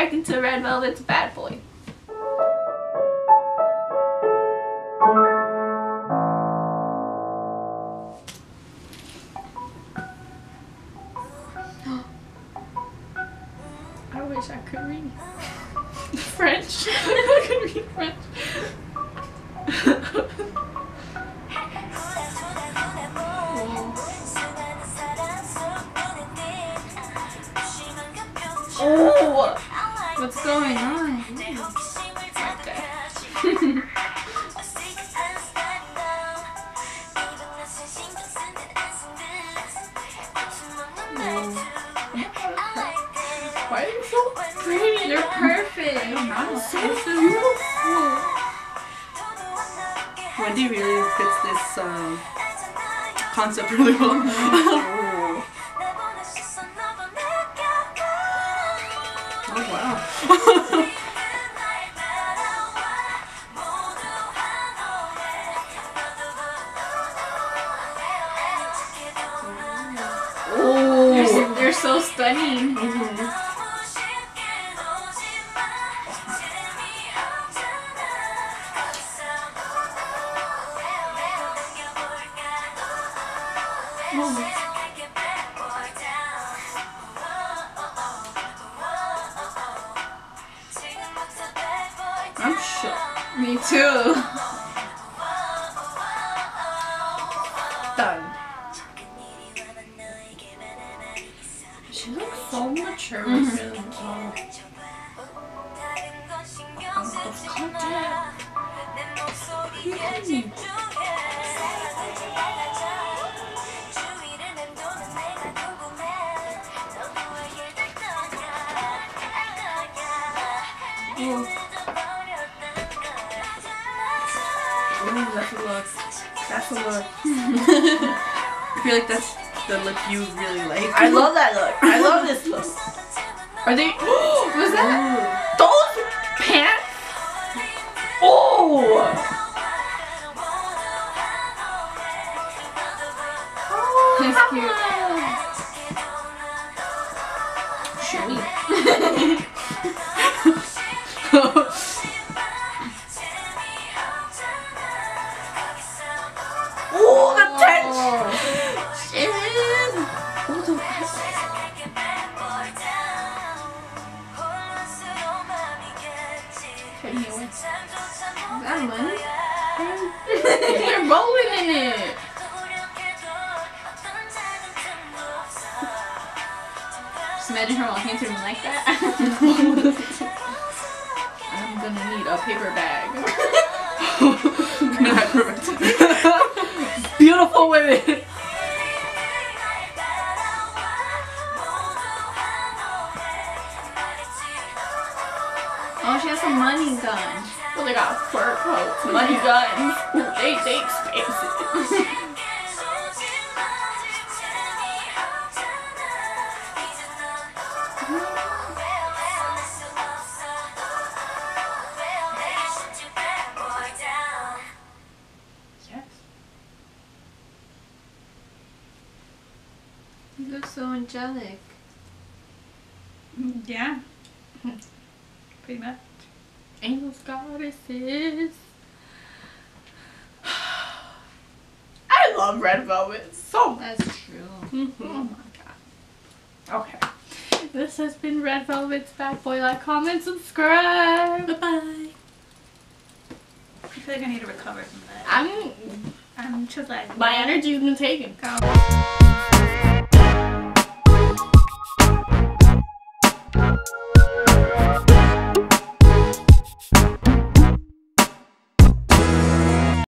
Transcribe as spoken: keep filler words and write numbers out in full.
reacting to Red Velvet's Bad Boy. I wish I could read French. I could read French. Oh, What's going on? like that. Why are you so pretty? You're perfect. So beautiful. Wendy really fits this um, concept really well. Oh. Oh wow. Oh. They're, so- they're so stunning. Mm-hmm. I'm shook. Me too. Done. She looks so mature. Mhm. Really. Oh. Those contacts. Mm. Oh. Ooh, that's a look. That's a look. I feel like that's the look you really like. I love that look. I love this look. Are they? Was that those pants? Oh! That's cute. Showy. Oh, the tension! Oh, the Is that money? They're rolling in it. Just imagine her walking through me like that. I'm gonna need a paper bag. Not perfect. Beautiful women. Oh, she has some money gun. Well, they got fur coats, money guns. They they expensive. Yes. You look so angelic. Yeah. Pretty much. Angels, goddesses. I love Red Velvet so much. That's true. Mm-hmm. Oh my god. Okay. This has been Red Velvet's Bad Boy. Like, comment, subscribe. Bye bye. I feel like I need to recover from that. I'm. I'm just like My energy's been taken. Go.